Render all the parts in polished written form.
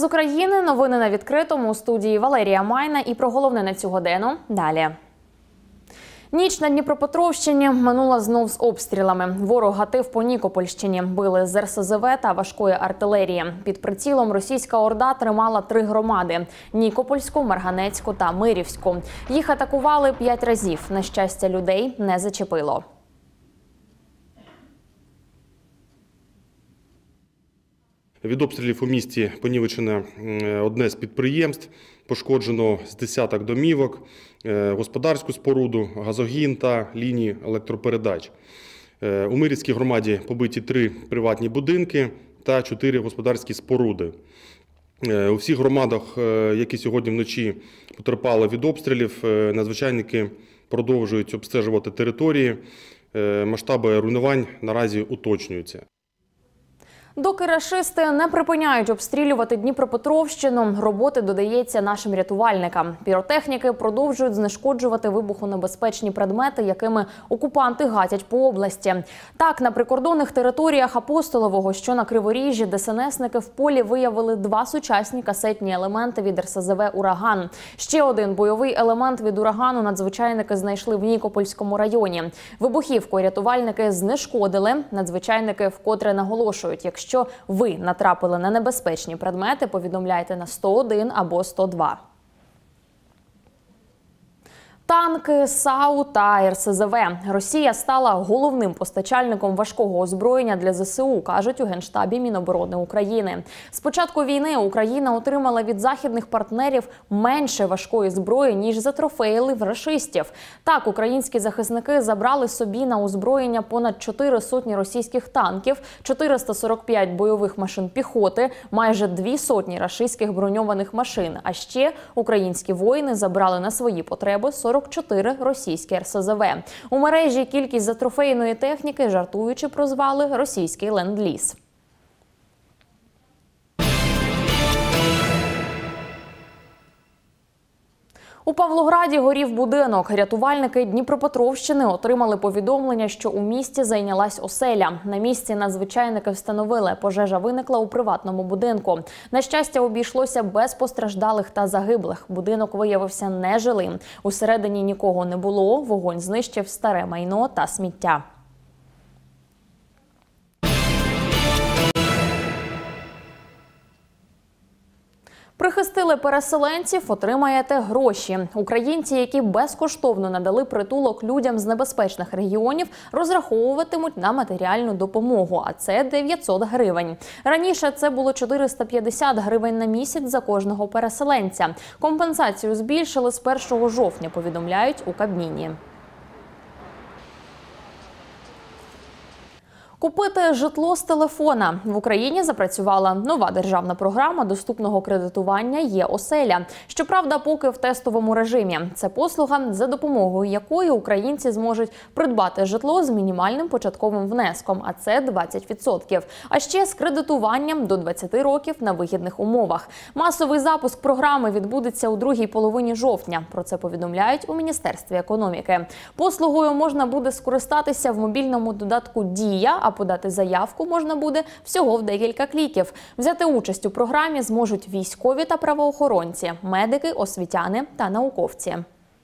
України новини на відкритому, у студії Валерія Майна, і про головне на цю годину далі. Ніч на Дніпропетровщині минула знов з обстрілами. Ворог гатив по Нікопольщині, били з РСЗВ та важкої артилерії. Під прицілом російська орда тримала 3 громади – Нікопольську, Марганецьку та Мирівську. Їх атакували 5 разів. На щастя, людей не зачепило. Від обстрілів у місті понівечено одне з підприємств, пошкоджено з десяток домівок, господарську споруду, газогін та лінії електропередач. У Мирівській громаді побиті 3 приватні будинки та 4 господарські споруди. У всіх громадах, які сьогодні вночі потерпали від обстрілів, надзвичайники продовжують обстежувати території. Масштаби руйнувань наразі уточнюються. Доки рашисти не припиняють обстрілювати Дніпропетровщину, роботи додається нашим рятувальникам. Піротехніки продовжують знешкоджувати вибухонебезпечні предмети, якими окупанти гатять по області. Так, на прикордонних територіях Апостолового, що на Криворіжжі, ДСНСники в полі виявили 2 сучасні касетні елементи від РСЗВ «Ураган». Ще один бойовий елемент від «Урагану» надзвичайники знайшли в Нікопольському районі. Вибухівку рятувальники знешкодили. Надзвичайники вкотре наголошують, якщо ви натрапили на небезпечні предмети, повідомляйте на 101 або 102. Танки, САУ та РСЗВ. Росія стала головним постачальником важкого озброєння для ЗСУ, кажуть у Генштабі Міноборони України. З початку війни Україна отримала від західних партнерів менше важкої зброї, ніж затрофеїли в рашистів. Так, українські захисники забрали собі на озброєння понад 4 сотні російських танків, 445 бойових машин піхоти, майже 2 сотні рашистських броньованих машин. А ще українські воїни забрали на свої потреби 44 російські РСЗВ. У мережі кількість затрофейної техніки, жартуючи, прозвали «російський ленд-ліз». У Павлограді горів будинок. Рятувальники Дніпропетровщини отримали повідомлення, що у місті зайнялась оселя. На місці надзвичайники встановили, пожежа виникла у приватному будинку. На щастя, обійшлося без постраждалих та загиблих. Будинок виявився нежилим. Усередині нікого не було, вогонь знищив старе майно та сміття. Прихистили переселенців, отримаєте гроші. Українці, які безкоштовно надали притулок людям з небезпечних регіонів, розраховуватимуть на матеріальну допомогу, а це 900 гривень. Раніше це було 450 гривень на місяць за кожного переселенця. Компенсацію збільшили з 1 жовтня, повідомляють у Кабміні. Купити житло з телефона. В Україні запрацювала нова державна програма доступного кредитування «Є-оселя». Щоправда, поки в тестовому режимі. Це послуга, за допомогою якої українці зможуть придбати житло з мінімальним початковим внеском, а це 20%. А ще з кредитуванням до 20 років на вигідних умовах. Масовий запуск програми відбудеться у другій половині жовтня. Про це повідомляють у Міністерстві економіки. Послугою можна буде скористатися в мобільному додатку «Дія», а подати заявку можна буде всього в декілька кліків. Взяти участь у програмі зможуть військові та правоохоронці, медики, освітяни та науковці.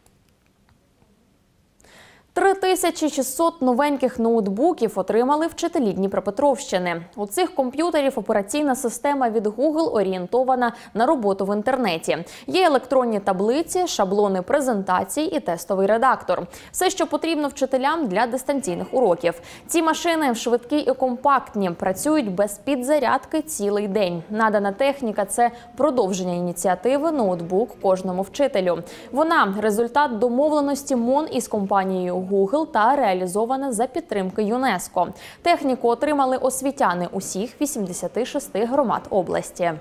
3600 новеньких ноутбуків отримали вчителі Дніпропетровщини. У цих комп'ютерів операційна система від Google орієнтована на роботу в інтернеті. Є електронні таблиці, шаблони презентацій і тестовий редактор. Все, що потрібно вчителям для дистанційних уроків. Ці машини швидкі і компактні, працюють без підзарядки цілий день. Надана техніка – це продовження ініціативи «Ноутбук кожному вчителю». Вона – результат домовленості МОН із компанією Google та реалізована за підтримки ЮНЕСКО. Техніку отримали освітяни усіх 86 громад області.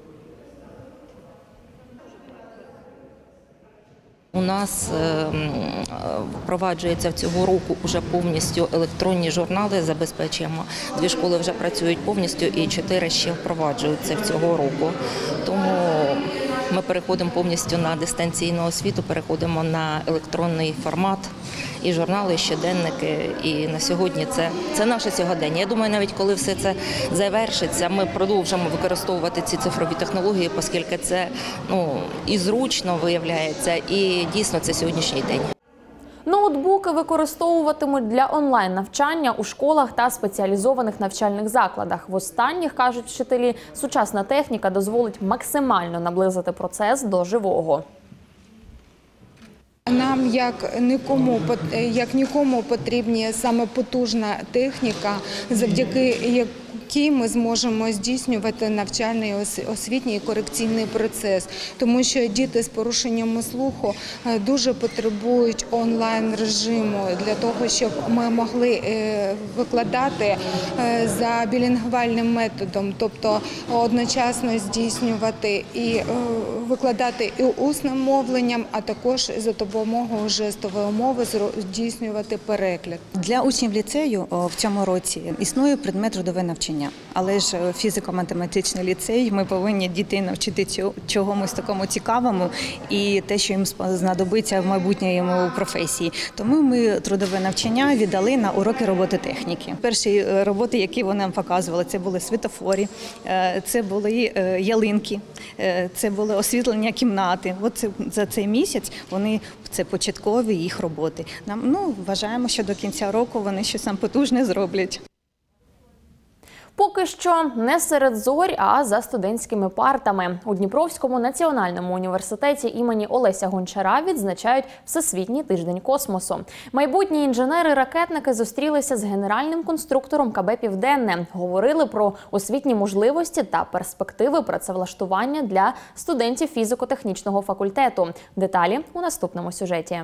У нас впроваджується цього року вже повністю електронні журнали, забезпечуємо. 2 школи вже працюють повністю і 4 ще впроваджуються цього року. Тому ми переходимо повністю на дистанційну освіту, переходимо на електронний формат і журнали, і щоденники. І на сьогодні це наше сьогодення. Я думаю, навіть коли все це завершиться, ми продовжимо використовувати ці цифрові технології, оскільки це і зручно виявляється, і дійсно це сьогоднішній день. Ноутбуки використовуватимуть для онлайн-навчання у школах та спеціалізованих навчальних закладах. В останніх, кажуть вчителі, сучасна техніка дозволить максимально наблизити процес до живого. Нам, як нікому, потрібна саме потужна техніка, завдяки якій ми зможемо здійснювати навчальний, освітній і корекційний процес. Тому що діти з порушеннями слуху дуже потребують онлайн-режиму для того, щоб ми могли викладати за білінгвальним методом, тобто одночасно здійснювати і викладати і усним мовленням, а також за допомогою жестової мови здійснювати переклад. Для учнів ліцею в цьому році існує предмет трудове навчання, але ж фізико-математичний ліцей, ми повинні дітей навчити чогось такому цікавому і те, що їм знадобиться в майбутньому професії. Тому ми трудове навчання віддали на уроки робототехніки. Перші роботи, які вони нам показували, це були світофори, це були ялинки, це були освітлення кімнати. От за цей місяць це початкові їх роботи. Вважаємо, що до кінця року вони щось там потужне зроблять. Поки що не серед зорь, а за студентськими партами. У Дніпровському національному університеті імені Олеся Гончара відзначають Всесвітній тиждень космосу. Майбутні інженери-ракетники зустрілися з генеральним конструктором КБ «Південне». Говорили про освітні можливості та перспективи працевлаштування для студентів фізико-технічного факультету. Деталі у наступному сюжеті.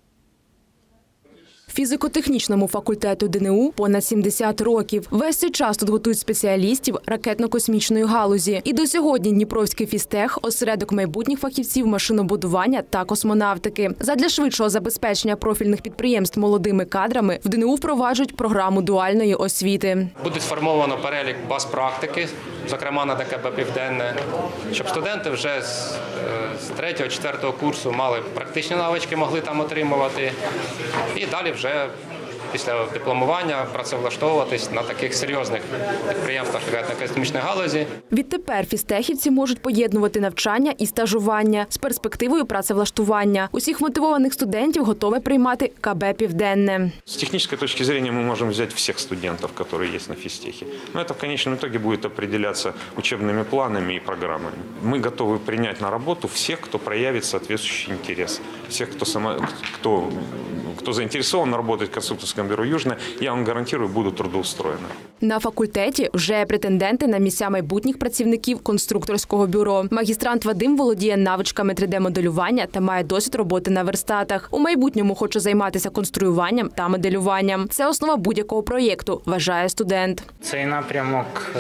Фізико-технічному факультету ДНУ понад 70 років. Весь цей час тут готують спеціалістів ракетно-космічної галузі. І до сьогодні Дніпровський фізтех – осередок майбутніх фахівців машинобудування та космонавтики. Задля швидшого забезпечення профільних підприємств молодими кадрами в ДНУ впроваджують програму дуальної освіти. Буде сформовано перелік баз практики, зокрема на ДКБ «Південне», щоб студенти вже з 3-4 курсу мали практичні навички, могли там отримувати. І далі вже після дипломування працевлаштовуватись на таких серйозних підприємствах ракетно-космічної галузі. Відтепер фізтехівці можуть поєднувати навчання і стажування з перспективою працевлаштування. Усіх мотивованих студентів готове приймати КБ «Південне». С технической точки зрения мы можем взять всех студентов, которые есть на физтехе. Но это в конечном итоге будет определяться учебными планами и программами. Мы готовы принять на работу всех, кто проявит соответствующий интерес. Всех, кто заинтересован работать в конструкторском бюро «Южное», я вам гарантирую, будут трудоустроены. На факультеті вже претенденти на місця майбутніх працівників конструкторського бюро. Магістрант Вадим володіє навичками 3D-моделювання та має досвід роботи на верстатах. У майбутньому хоче займатися конструюванням та моделюванням. Це основа будь-якого проєкту, вважає студент. Цей напрямок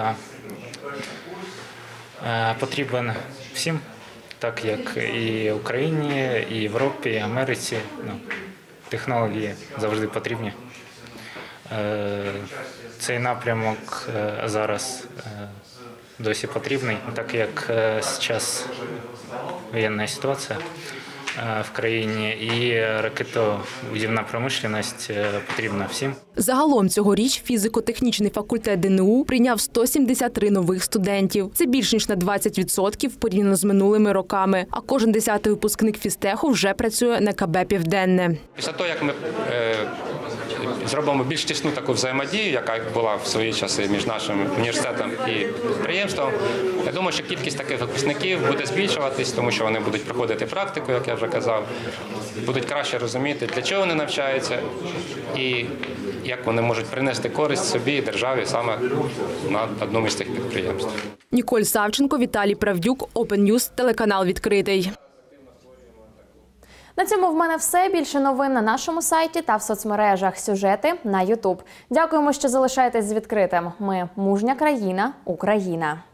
потрібен всім, так як і Україні, і Європі, і Америці. Технології завжди потрібні. Цей напрямок зараз досі потрібний, так як зараз воєнна ситуація в країні і ракетобудівна промисловість потрібна всім. Загалом цьогоріч фізико-технічний факультет ДНУ прийняв 173 нових студентів. Це більш ніж на 20% порівняно з минулими роками. А кожен 10-й випускник фізтеху вже працює на КБ «Південне». Після того, як ми зробимо більш тісну таку взаємодію, яка була в свої часи між нашим університетом і підприємством, я думаю, що кількість таких випускників буде збільшуватись, тому що вони будуть проходити практику, як я вже казав, будуть краще розуміти, для чого вони навчаються і як вони можуть принести користь собі і державі саме на одному з цих підприємств. Ніколь Савченко, Віталій Правдюк, Open News, телеканал «Відкритий». На цьому в мене все. Більше новин на нашому сайті та в соцмережах. Сюжети на YouTube. Дякуємо, що залишаєтесь з «Відкритим». Ми – мужня країна, Україна.